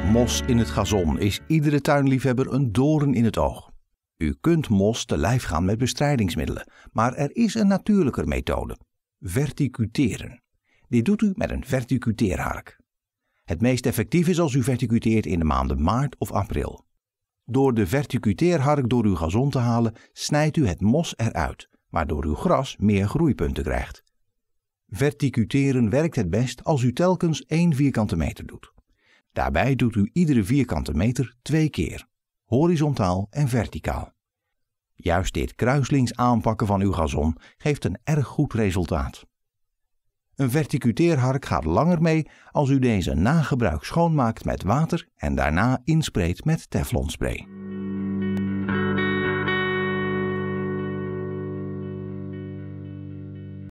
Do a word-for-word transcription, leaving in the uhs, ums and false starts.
Mos in het gazon is iedere tuinliefhebber een doorn in het oog. U kunt mos te lijf gaan met bestrijdingsmiddelen, maar er is een natuurlijker methode: verticuteren. Dit doet u met een verticuteerhark. Het meest effectief is als u verticuteert in de maanden maart of april. Door de verticuteerhark door uw gazon te halen, snijdt u het mos eruit, waardoor uw gras meer groeipunten krijgt. Verticuteren werkt het best als u telkens één vierkante meter doet. Daarbij doet u iedere vierkante meter twee keer, horizontaal en verticaal. Juist dit kruislings aanpakken van uw gazon geeft een erg goed resultaat. Een verticuteerhark gaat langer mee als u deze na gebruik schoonmaakt met water en daarna inspreekt met teflonspray.